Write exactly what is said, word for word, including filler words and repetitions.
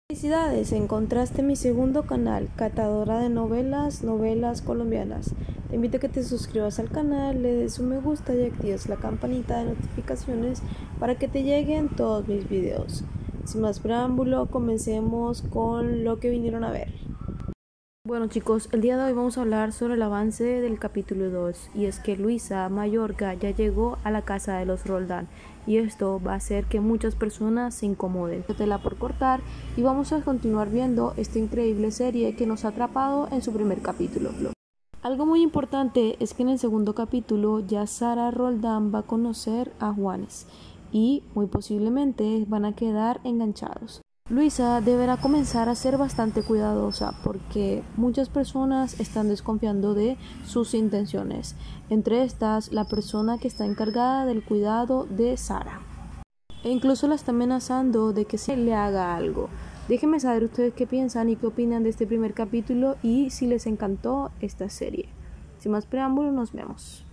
Felicidades, encontraste mi segundo canal, Catadora de Novelas, Novelas Colombianas. Te invito a que te suscribas al canal, le des un me gusta y actives la campanita de notificaciones para que te lleguen todos mis videos. Sin más preámbulo, comencemos con lo que vinieron a ver. Bueno chicos, el día de hoy vamos a hablar sobre el avance del capítulo dos, y es que Luisa Mayorga ya llegó a la casa de los Roldán, y esto va a hacer que muchas personas se incomoden. Tela por cortar y vamos a continuar viendo esta increíble serie que nos ha atrapado en su primer capítulo. Algo muy importante es que en el segundo capítulo ya Sara Roldán va a conocer a Juanes y muy posiblemente van a quedar enganchados. Luisa deberá comenzar a ser bastante cuidadosa porque muchas personas están desconfiando de sus intenciones, entre estas la persona que está encargada del cuidado de Sara, e incluso la está amenazando de que se le haga algo. Déjenme saber ustedes qué piensan y qué opinan de este primer capítulo y si les encantó esta serie. Sin más preámbulo, nos vemos.